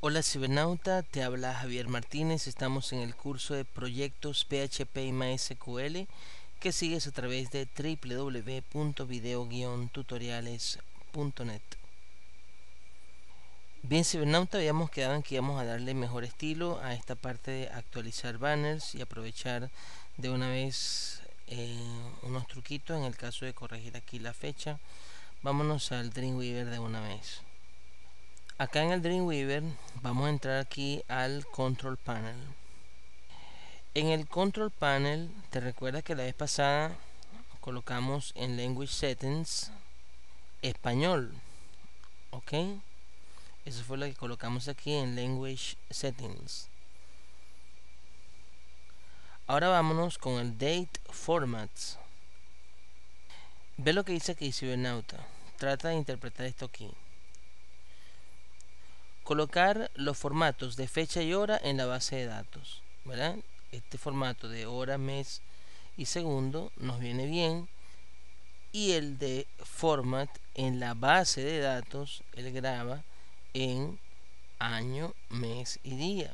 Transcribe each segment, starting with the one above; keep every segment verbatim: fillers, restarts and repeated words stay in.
Hola cibernauta, te habla Javier Martínez. Estamos en el curso de proyectos P H P y MySQL que sigues a través de w w w punto video guion tutoriales punto net. Bien cibernauta, habíamos quedado en que íbamos a darle mejor estilo a esta parte de actualizar banners y aprovechar de una vez eh, unos truquitos en el caso de corregir aquí la fecha. Vámonos al Dreamweaver de una vez. Acá en el Dreamweaver vamos a entrar aquí al Control Panel. En el Control Panel, te recuerdas que la vez pasada colocamos en Language Settings español, ¿ok? Eso fue lo que colocamos aquí en Language Settings. Ahora vámonos con el Date Formats. Ve lo que dice aquí Cibernauta. Trata de interpretar esto aquí. Colocar los formatos de fecha y hora en la base de datos, ¿verdad? Este formato de hora, mes y segundo nos viene bien, y el de format en la base de datos él graba en año, mes y día.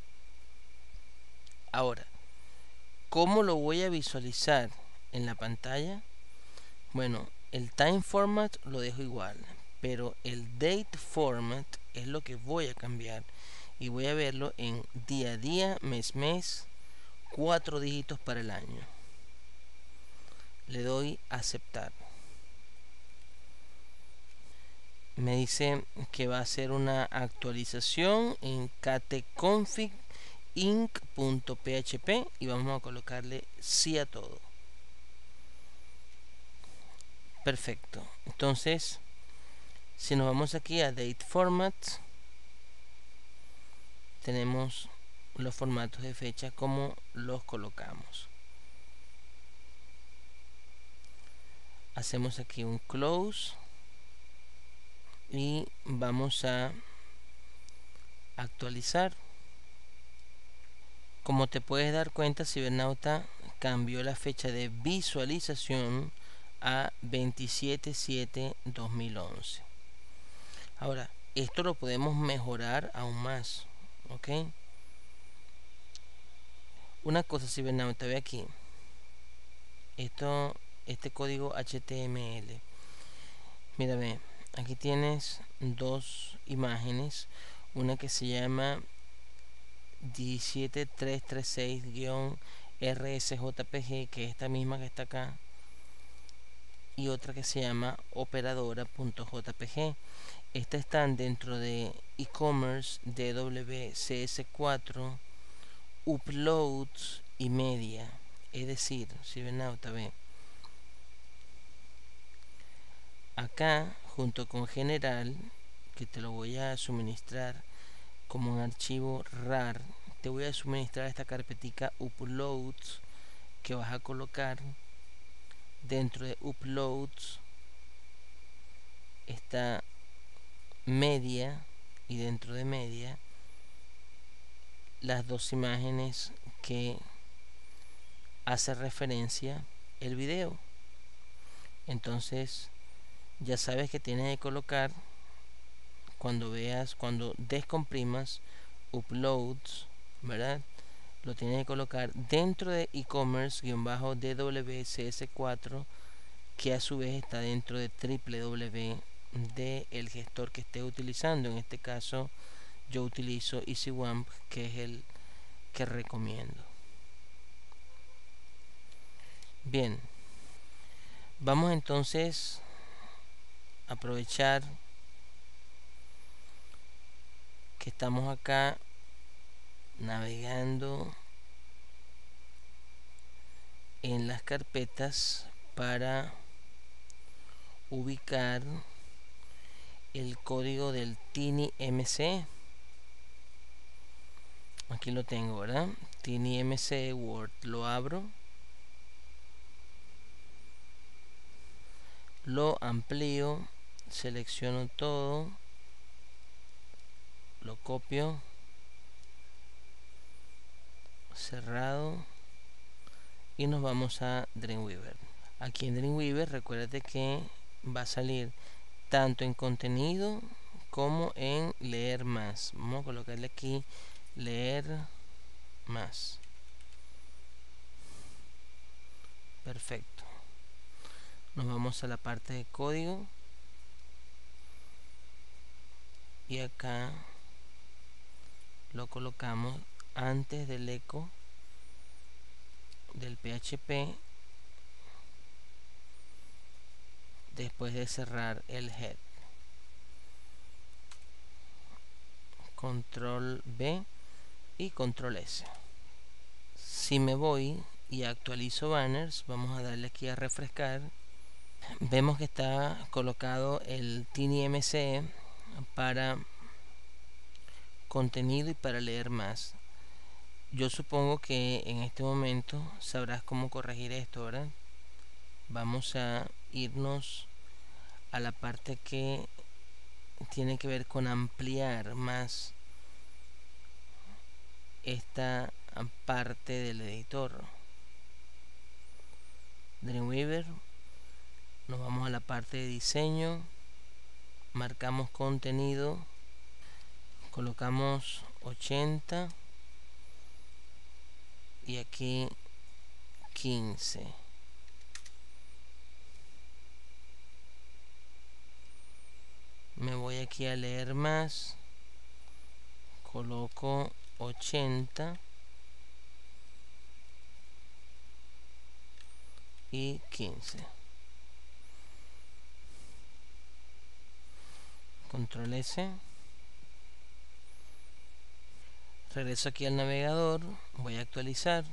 Ahora, ¿cómo lo voy a visualizar en la pantalla? Bueno, el time format lo dejo igual, pero el date format es lo que voy a cambiar y voy a verlo en día a día, mes mes, cuatro dígitos para el año. Le doy a aceptar. Me dice que va a hacer una actualización en kteconfig inc.php y vamos a colocarle sí a todo. Perfecto. Entonces, si nos vamos aquí a Date Format, tenemos los formatos de fecha como los colocamos. Hacemos aquí un close y vamos a actualizar. Como te puedes dar cuenta, Cibernauta cambió la fecha de visualización a veintisiete siete dos mil once. Ahora, esto lo podemos mejorar aún más, ¿ok? Una cosa, Cibernauta, ve aquí. Esto, este código H T M L. Mira, ve, aquí tienes dos imágenes. Una que se llama diecisiete tres treinta y seis R S J P G, que es esta misma que está acá, y otra que se llama operadora.jpg. Estas están dentro de e-commerce, D W C S cuatro, uploads y media. Es decir, Cibernauta, ve, acá junto con general, que te lo voy a suministrar como un archivo rar, te voy a suministrar esta carpetica uploads, que vas a colocar dentro de uploads está media, y dentro de media las dos imágenes que hace referencia el video. Entonces ya sabes que tienes que colocar, cuando veas, cuando descomprimas uploads, ¿verdad? Lo tienes que colocar dentro de e-commerce-D W C S cuatro, que a su vez está dentro de www de el gestor que esté utilizando. En este caso yo utilizo EasyWamp, que es el que recomiendo. Bien, vamos entonces a aprovechar que estamos acá navegando en las carpetas para ubicar el código del TinyMC. Aquí lo tengo, ¿verdad? TinyMC Word. Lo abro, lo amplío, selecciono todo, lo copio, cerrado, y nos vamos a Dreamweaver. Aquí en Dreamweaver recuérdate que va a salir tanto en contenido como en leer más. Vamos a colocarle aquí leer más. Perfecto. Nos vamos a la parte de código y acá lo colocamos antes del eco del P H P, después de cerrar el head. Control B y Control S. Si me voy y actualizo banners, vamos a darle aquí a refrescar. Vemos que está colocado el TinyMCE para contenido y para leer más. Yo supongo que en este momento sabrás cómo corregir esto, ¿verdad? Vamos a irnos a la parte que tiene que ver con ampliar más esta parte del editor. Dreamweaver, nos vamos a la parte de diseño, marcamos contenido, colocamos ochenta y aquí quince. Me voy aquí a leer más, coloco ochenta y quince. Control S. Regreso aquí al navegador, voy a actualizar.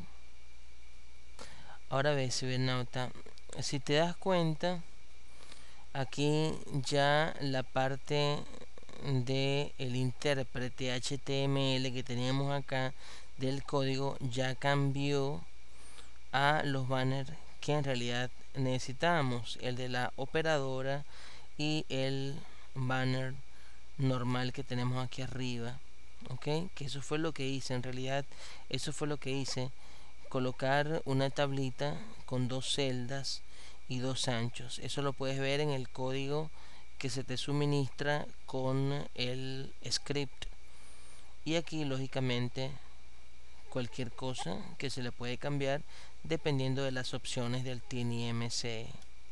Ahora ves, cibernauta, si te das cuenta, aquí ya la parte de el intérprete H T M L que teníamos acá del código ya cambió a los banners que en realidad necesitábamos, el de la operadora y el banner normal que tenemos aquí arriba. Ok, que eso fue lo que hice, en realidad eso fue lo que hice, colocar una tablita con dos celdas y dos anchos. Eso lo puedes ver en el código que se te suministra con el script, y aquí lógicamente cualquier cosa que se le puede cambiar dependiendo de las opciones del TinyMCE.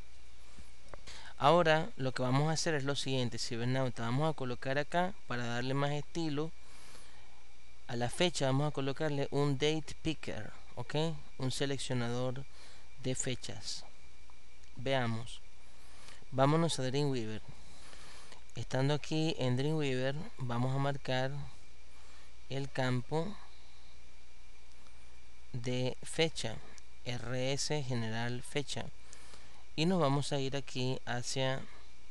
Ahora lo que vamos a hacer es lo siguiente, cibernauta, vamos a colocar acá, para darle más estilo a la fecha, vamos a colocarle un date picker, ok, un seleccionador de fechas. Veamos, vámonos a Dreamweaver. Estando aquí en Dreamweaver, vamos a marcar el campo de fecha, rs general fecha, y nos vamos a ir aquí hacia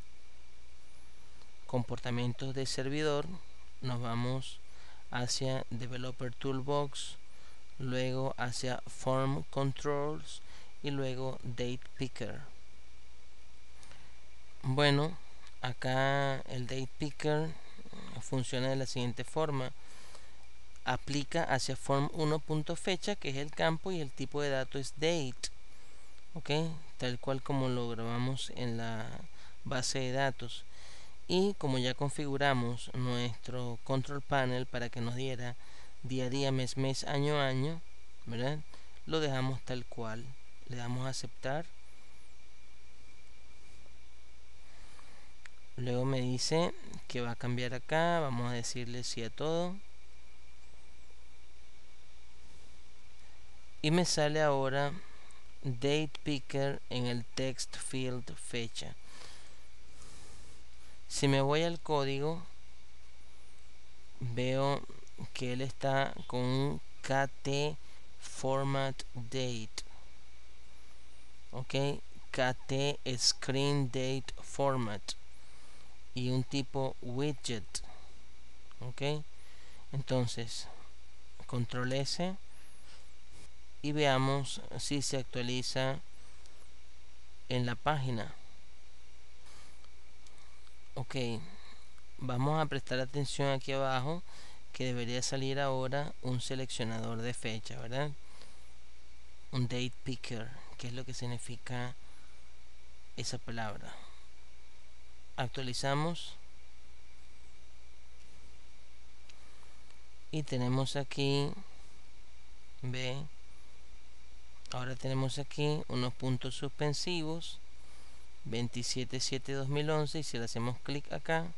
comportamientos de servidor, nos vamos hacia Developer Toolbox, luego hacia Form Controls y luego Date Picker. Bueno, acá el Date Picker funciona de la siguiente forma: aplica hacia form uno punto fecha, que es el campo, y el tipo de dato es date, ok, tal cual como lo grabamos en la base de datos. Y como ya configuramos nuestro control panel para que nos diera día a día, mes mes, año a año, ¿verdad?, lo dejamos tal cual. Le damos a aceptar. Luego me dice que va a cambiar acá, vamos a decirle sí a todo. Y me sale ahora Date Picker en el text field fecha. Si me voy al código, veo que él está con un kt format date, ok, kt screen date format y un tipo widget, ok. Entonces control S y veamos si se actualiza en la página. Ok, vamos a prestar atención aquí abajo, que debería salir ahora un seleccionador de fecha, ¿verdad? Un date picker, que es lo que significa esa palabra. Actualizamos. y tenemos aquí, ve, ahora tenemos aquí unos puntos suspensivos, veintisiete siete dos mil once, y si le hacemos clic acá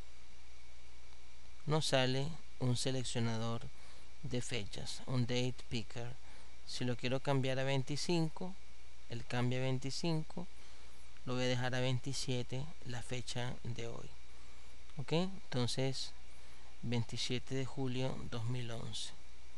nos sale un seleccionador de fechas, un date picker. Si lo quiero cambiar a veinticinco, él cambia a veinticinco, lo voy a dejar a veintisiete, la fecha de hoy. Ok, entonces veintisiete de julio dos mil once.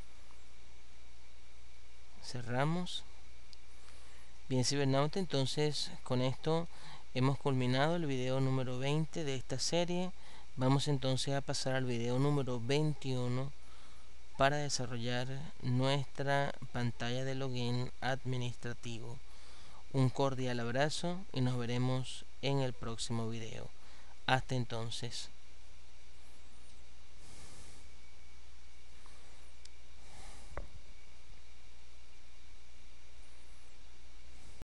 Cerramos. Bien, cibernauta, entonces con esto hemos culminado el video número veinte de esta serie. Vamos entonces a pasar al video número veintiuno para desarrollar nuestra pantalla de login administrativo. Un cordial abrazo y nos veremos en el próximo video. Hasta entonces.